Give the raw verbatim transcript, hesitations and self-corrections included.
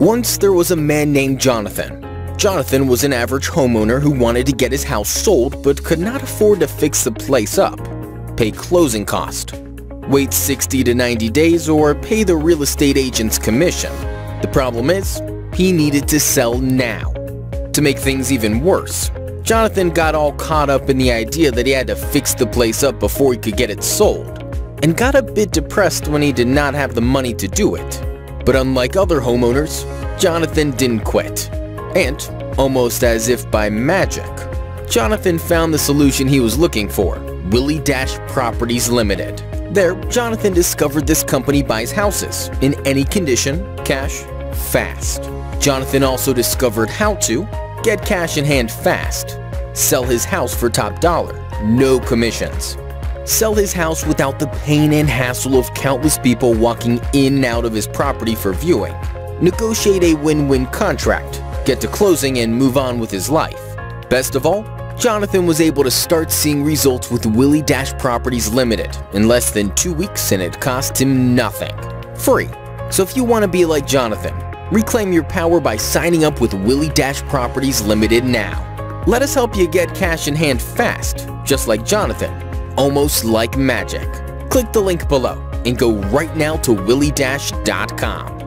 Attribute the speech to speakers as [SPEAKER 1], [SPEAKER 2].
[SPEAKER 1] Once there was a man named Jonathan. Jonathan was an average homeowner who wanted to get his house sold but could not afford to fix the place up, pay closing cost, wait sixty to ninety days, or pay the real estate agent's commission. The problem is, he needed to sell now. To make things even worse, Jonathan got all caught up in the idea that he had to fix the place up before he could get it sold, and got a bit depressed when he did not have the money to do it. But unlike other homeowners, Jonathan didn't quit. And, almost as if by magic, Jonathan found the solution he was looking for, Willie Dash Properties Limited. There, Jonathan discovered this company buys houses, in any condition, cash, fast. Jonathan also discovered how to get cash in hand fast, sell his house for top dollar, no commissions, sell his house without the pain and hassle of countless people walking in and out of his property for viewing, negotiate a win-win contract, get to closing, and move on with his life. Best of all, Jonathan was able to start seeing results with Willie Dash Properties Limited in less than two weeks, and it cost him nothing. Free. So if you want to be like Jonathan, reclaim your power by signing up with Willie Dash Properties Limited now. Let us help you get cash in hand fast, just like Jonathan, almost like magic. Click the link below and go right now to willie dash dot com.